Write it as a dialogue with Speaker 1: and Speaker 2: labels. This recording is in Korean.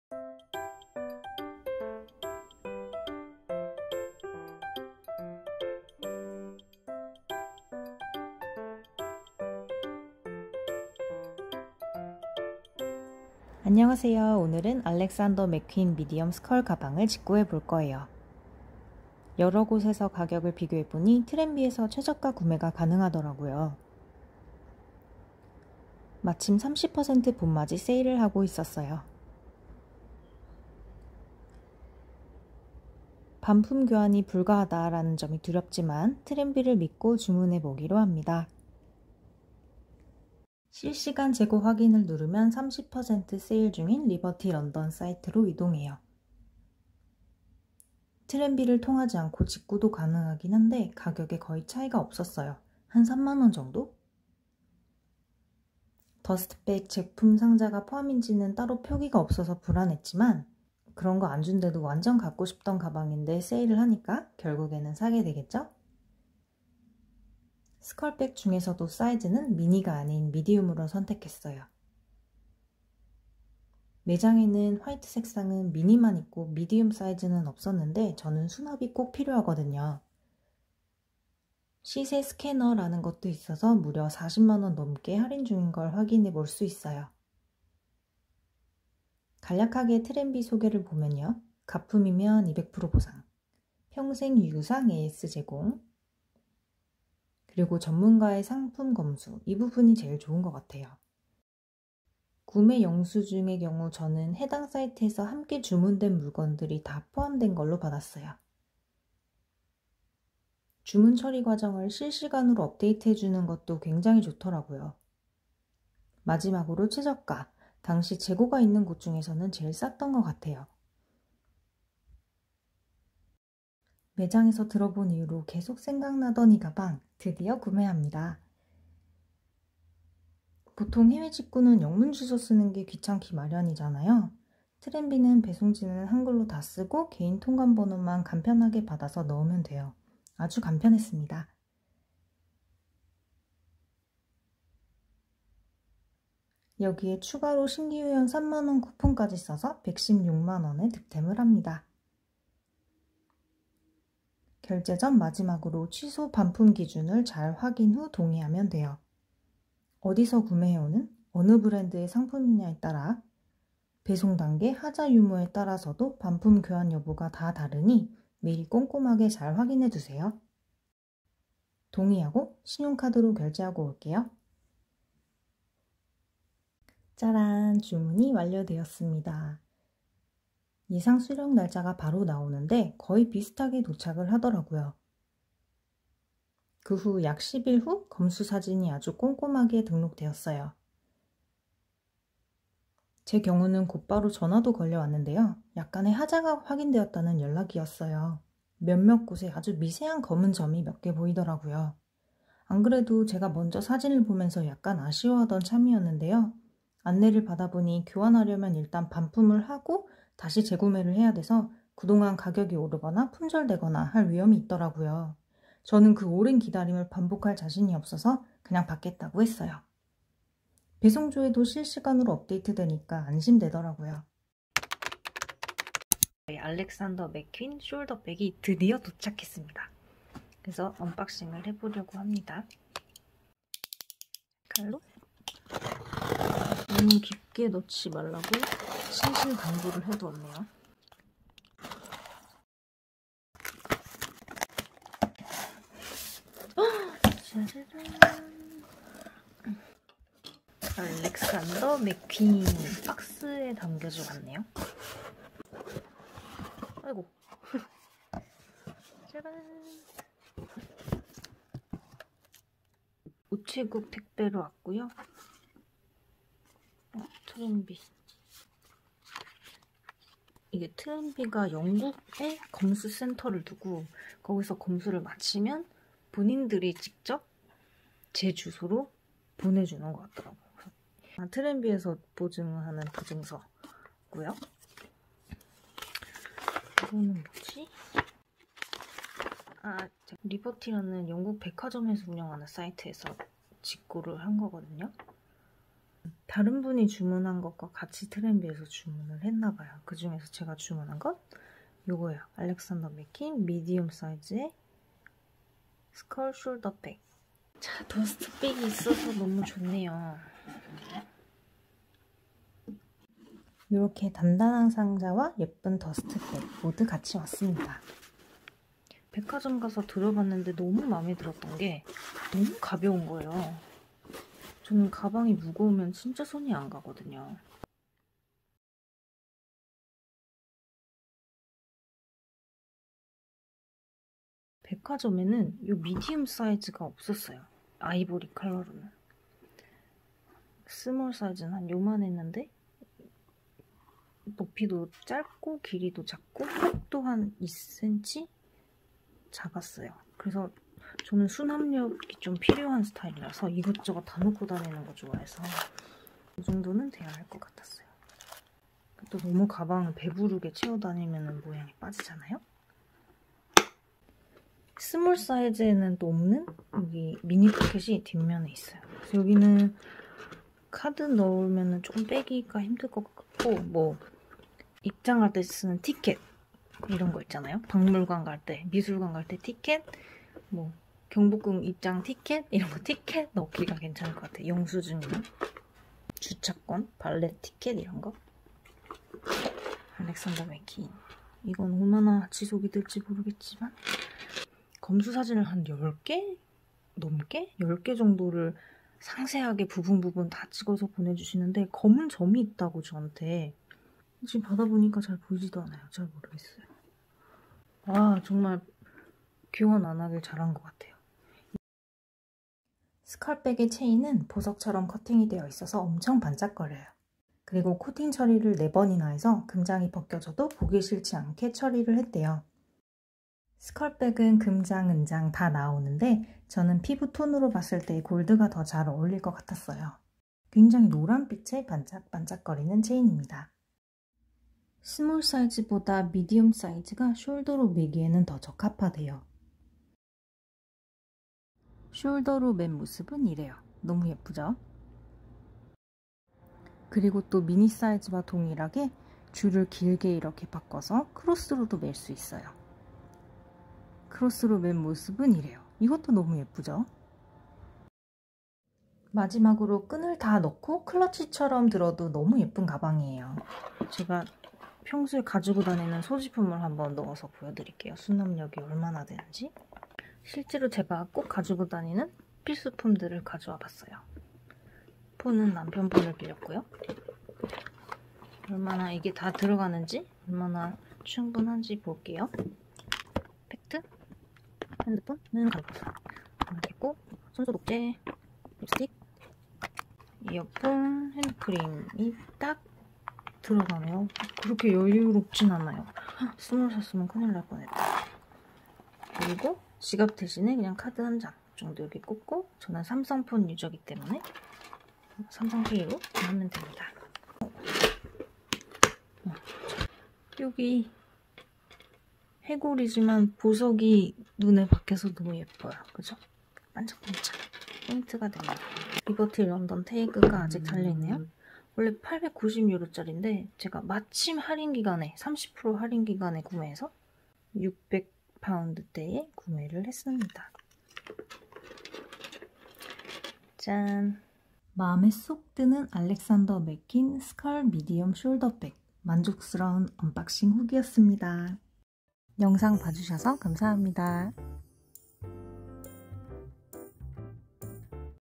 Speaker 1: 안녕하세요. 오늘은 알렉산더 맥퀸 미디엄 스컬 가방을 직구해 볼 거예요. 여러 곳에서 가격을 비교해 보니 트렌비에서 최저가 구매가 가능하더라고요. 마침 30% 봄맞이 세일을 하고 있었어요. 반품 교환이 불가하다라는 점이 두렵지만 트렌비를 믿고 주문해 보기로 합니다. 실시간 재고 확인을 누르면 30% 세일 중인 리버티 런던 사이트로 이동해요. 트렌비를 통하지 않고 직구도 가능하긴 한데 가격에 거의 차이가 없었어요. 한 3만원 정도? 더스트백 제품 상자가 포함인지는 따로 표기가 없어서 불안했지만 그런 거 안 준데도 완전 갖고 싶던 가방인데 세일을 하니까 결국에는 사게 되겠죠? 스컬백 중에서도 사이즈는 미니가 아닌 미디움으로 선택했어요. 매장에는 화이트 색상은 미니만 있고 미디움 사이즈는 없었는데 저는 수납이 꼭 필요하거든요. 시세 스캐너라는 것도 있어서 무려 40만원 넘게 할인 중인 걸 확인해 볼 수 있어요. 간략하게 트렌비 소개를 보면요. 가품이면 200% 보상, 평생 유상 AS 제공, 그리고 전문가의 상품 검수, 이 부분이 제일 좋은 것 같아요. 구매 영수증의 경우 저는 해당 사이트에서 함께 주문된 물건들이 다 포함된 걸로 받았어요. 주문 처리 과정을 실시간으로 업데이트 해주는 것도 굉장히 좋더라고요. 마지막으로 최저가, 당시 재고가 있는 곳 중에서는 제일 쌌던 것 같아요. 매장에서 들어본 이후로 계속 생각나던 이 가방 드디어 구매합니다. 보통 해외 직구는 영문 주소 쓰는 게 귀찮기 마련이잖아요. 트렌비는 배송지는 한글로 다 쓰고 개인 통관 번호만 간편하게 받아서 넣으면 돼요. 아주 간편했습니다. 여기에 추가로 신규 회원 3만원 쿠폰까지 써서 116만원에 득템을 합니다. 결제 전 마지막으로 취소 반품 기준을 잘 확인 후 동의하면 돼요. 어디서 구매해오는 어느 브랜드의 상품이냐에 따라 배송 단계, 하자 유무에 따라서도 반품 교환 여부가 다 다르니 미리 꼼꼼하게 잘 확인해 두세요. 동의하고 신용카드로 결제하고 올게요. 짜란! 주문이 완료되었습니다. 예상 수령 날짜가 바로 나오는데 거의 비슷하게 도착을 하더라고요. 그 후 약 10일 후 검수 사진이 아주 꼼꼼하게 등록되었어요. 제 경우는 곧바로 전화도 걸려왔는데요. 약간의 하자가 확인되었다는 연락이었어요. 몇몇 곳에 아주 미세한 검은 점이 몇 개 보이더라고요. 안 그래도 제가 먼저 사진을 보면서 약간 아쉬워하던 참이었는데요. 안내를 받아보니 교환하려면 일단 반품을 하고 다시 재구매를 해야 돼서 그동안 가격이 오르거나 품절되거나 할 위험이 있더라고요. 저는 그 오랜 기다림을 반복할 자신이 없어서 그냥 받겠다고 했어요. 배송조에도 실시간으로 업데이트되니까 안심되더라고요. 알렉산더 맥퀸 숄더백이 드디어 도착했습니다. 그래서 언박싱을 해보려고 합니다. 칼로 너무 깊게 넣지 말라고 신신당부를 해두었네요. 짜자잔! 알렉산더 맥퀸 박스에 담겨져 갔네요. 아이고. 짜란! 우체국 택배로 왔고요. 트렌비. 이게 트렌비가 영국에 검수센터를 두고 거기서 검수를 마치면 본인들이 직접 제 주소로 보내주는 것 같더라고요. 트렌비에서 보증하는 보증서고요. 이거는 뭐지? 리버티라는 영국 백화점에서 운영하는 사이트에서 직구를 한 거거든요. 다른 분이 주문한 것과 같이 트렌비에서 주문을 했나봐요. 그 중에서 제가 주문한 건 요거예요. 알렉산더 맥퀸 미디엄 사이즈의 스컬 숄더백. 자, 더스트백이 있어서 너무 좋네요. 이렇게 단단한 상자와 예쁜 더스트백 모두 같이 왔습니다. 백화점 가서 들어봤는데 너무 마음에 들었던 게 너무 가벼운 거예요. 저는 가방이 무거우면 진짜 손이 안 가거든요. 백화점에는 이 미디움 사이즈가 없었어요. 아이보리 컬러로는. 스몰 사이즈는 한 요만했는데 높이도 짧고 길이도 작고 폭도 한 2cm 작았어요. 그래서 저는 수납력이 좀 필요한 스타일이라서 이것저것 다 놓고 다니는 거 좋아해서 이 정도는 돼야 할 것 같았어요. 또 너무 가방을 배부르게 채워 다니면 모양이 빠지잖아요? 스몰 사이즈에는 또 없는 여기 미니 포켓이 뒷면에 있어요. 그래서 여기는 카드 넣으면 조금 빼기가 힘들 것 같고 뭐 입장할 때 쓰는 티켓 이런 거 있잖아요. 박물관 갈 때, 미술관 갈 때 티켓, 뭐 경복궁 입장 티켓 이런 거 티켓 넣기가 괜찮을 것 같아요. 영수증이나 주차권, 발렛 티켓 이런 거. 알렉산더 맥퀸. 이건 얼마나 지속이 될지 모르겠지만 검수 사진을 한 10개 넘게? 10개 정도를 상세하게 부분 다 찍어서 보내주시는데 검은 점이 있다고 저한테. 지금 받아보니까 잘 보이지도 않아요. 잘 모르겠어요. 아, 정말 교환 안 하길 잘한 것 같아요. 스컬백의 체인은 보석처럼 커팅이 되어 있어서 엄청 반짝거려요. 그리고 코팅 처리를 4번이나 해서 금장이 벗겨져도 보기 싫지 않게 처리를 했대요. 스컬백은 금장, 은장 다 나오는데 저는 피부 톤으로 봤을 때 골드가 더 잘 어울릴 것 같았어요. 굉장히 노란빛의 반짝반짝거리는 체인입니다. 스몰 사이즈보다 미디엄 사이즈가 숄더로 매기에는 더 적합하대요. 숄더로 맨 모습은 이래요. 너무 예쁘죠? 그리고 또 미니 사이즈와 동일하게 줄을 길게 이렇게 바꿔서 크로스로도 맬 수 있어요. 크로스로 맨 모습은 이래요. 이것도 너무 예쁘죠? 마지막으로 끈을 다 넣고 클러치처럼 들어도 너무 예쁜 가방이에요. 제가 평소에 가지고 다니는 소지품을 한번 넣어서 보여드릴게요. 수납력이 얼마나 되는지. 실제로 제가 꼭 가지고 다니는 필수품들을 가져와 봤어요. 폰은 남편 폰을 빌렸고요. 얼마나 이게 다 들어가는지, 얼마나 충분한지 볼게요. 팩트, 핸드폰은 가져왔어요. 이렇게 꼭 손소독제, 립스틱, 이어폰, 핸드크림이 딱 들어가네요. 그렇게 여유롭진 않아요. 스몰 샀으면 큰일 날 뻔했다. 그리고 지갑 대신에 그냥 카드 한 장 정도 여기 꽂고, 저는 삼성폰 유저이기 때문에 삼성페이로 하면 됩니다. 여기 해골이지만 보석이 눈에 박혀서 너무 예뻐요. 그죠? 반짝반짝 포인트가 됩니다. 리버티 런던 태그가 아직 달려있네요. 원래 890유로짜리인데 제가 마침 할인 기간에 30% 할인 기간에 구매해서 600파운드대에 구매를 했습니다. 짠! 마음에 쏙 드는 알렉산더 맥퀸 스컬 미디엄 숄더백, 만족스러운 언박싱 후기였습니다. 영상 봐주셔서 감사합니다.